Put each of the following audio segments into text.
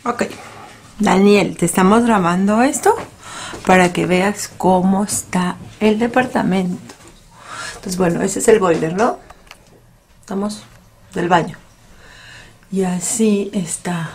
Ok, Daniel, te estamos grabando esto para que veas cómo está el departamento. Entonces, bueno, ese es el boiler, ¿no? Estamos del baño. Y así está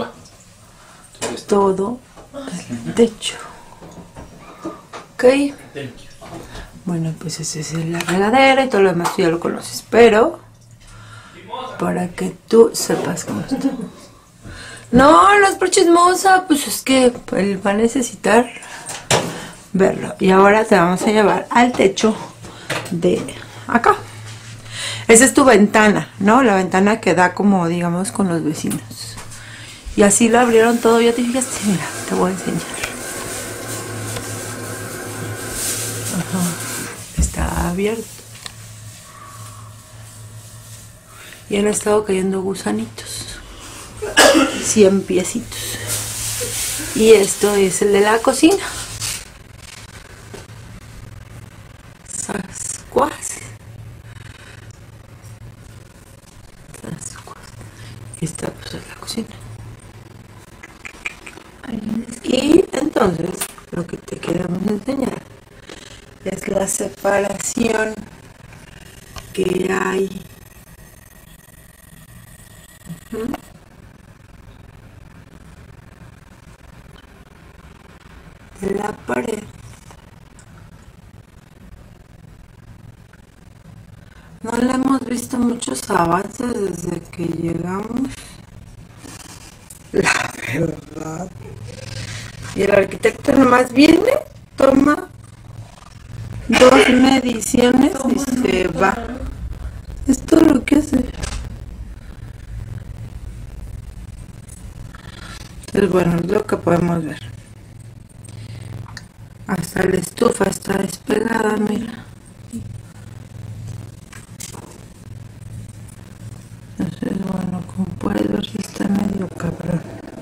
todo el techo. Ok. Bueno, pues esa es la regadera y todo lo demás tú ya lo conoces, pero para que tú sepas cómo está. No, no es por chismosa, pues es que él va a necesitar verlo. Y ahora te vamos a llevar al techo de acá. Esa es tu ventana, ¿no? La ventana que da como, digamos, con los vecinos. Y así lo abrieron todo, ya te fijaste, mira, te voy a enseñar. Ajá. Está abierto. Y han estado cayendo gusanitos. 100 piecitos. Y esto es el de la cocina. Sascuas. Y esta pues es la cocina. Y entonces lo que te queremos enseñar es la separación que hay. De la pared. No le hemos visto muchos avances desde que llegamos, la verdad. Y el arquitecto nomás viene, toma 2 mediciones y se va. Es todo lo que hace. Entonces, bueno, es lo que podemos ver. Hasta la estufa está despegada, mira. Entonces, bueno, como puedes ver, está medio cabrón.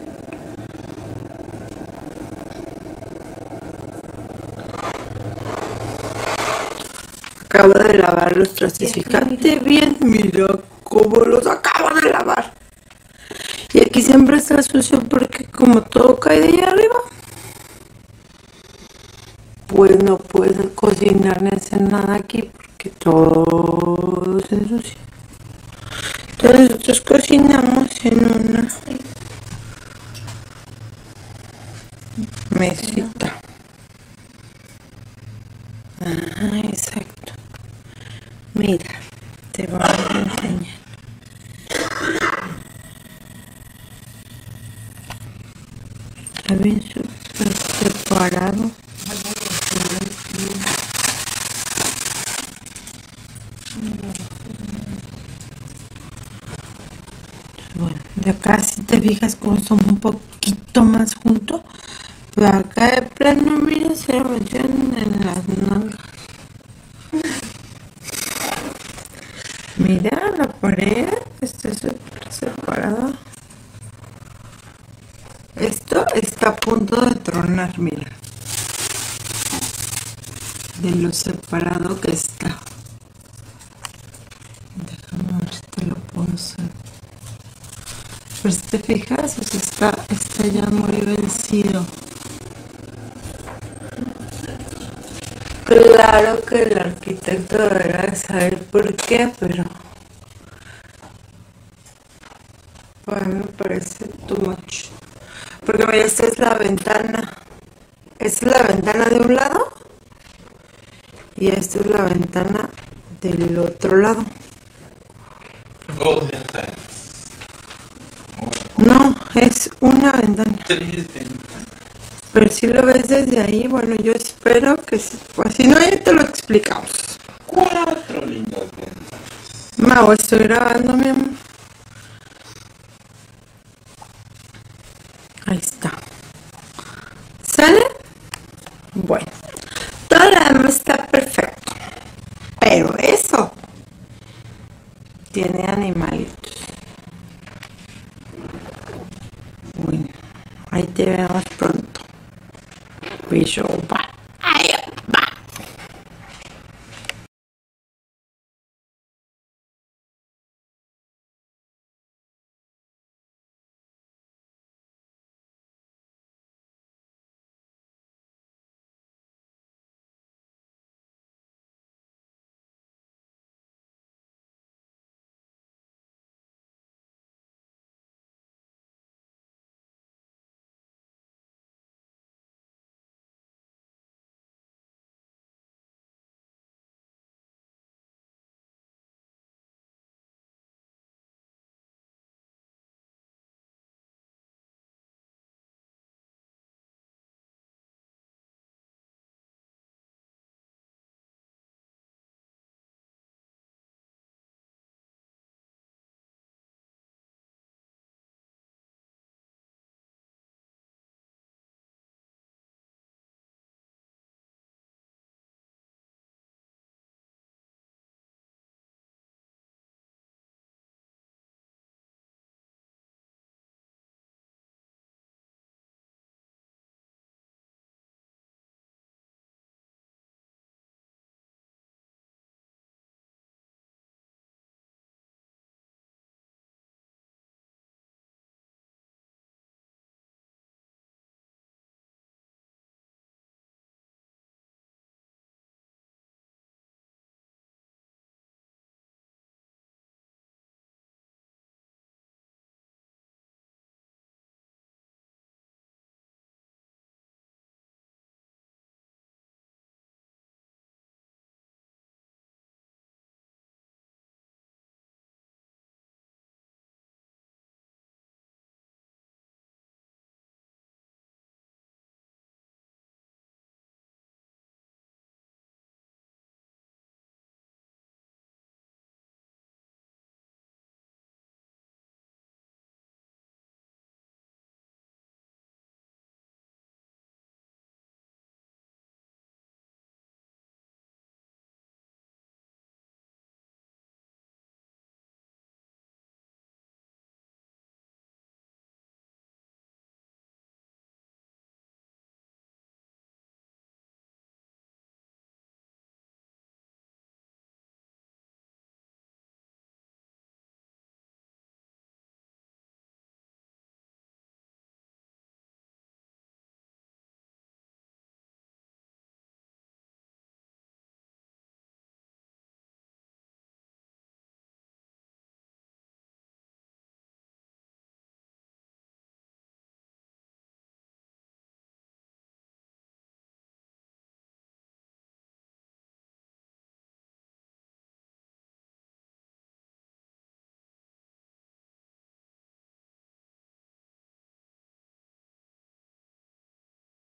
Acabo de lavar los trastes, fíjate bien, mira cómo los acabo de lavar. Y aquí siempre está sucio porque como todo cae de allá arriba, pues no puedo cocinar ni hacer nada aquí porque todo se ensucia. Entonces nosotros cocinamos en una mesita. Ah, exacto. Mira, te voy a enseñar. Está bien súper separado. Bueno, de acá si te fijas como son un poquito más juntos, pero acá de plano, mira, se mencionan en las nalgas. Mira la pared, está súper separada. Esto está a punto de tronar, mira. De lo separado que está. Déjame ver si te lo puedo hacer. Pero si te fijas, o sea, está ya muy vencido. Claro que el arquitecto deberá saber por qué, pero a mí me parece too much. Porque mira, esta es la ventana. Esta es la ventana de un lado y esta es la ventana del otro lado. No, es una ventana. 3 ventanas. Pero si lo ves desde ahí, bueno, yo espero que sí. Pues si no, ya te lo explicamos. 4 lindas ventanas. Mau, estoy grabando, mi amor. Ahí está. ¿Sale? Bueno, todo lo demás está perfecto. Pero eso tiene animalitos. Bueno, ahí te vemos pronto. Beso, bye.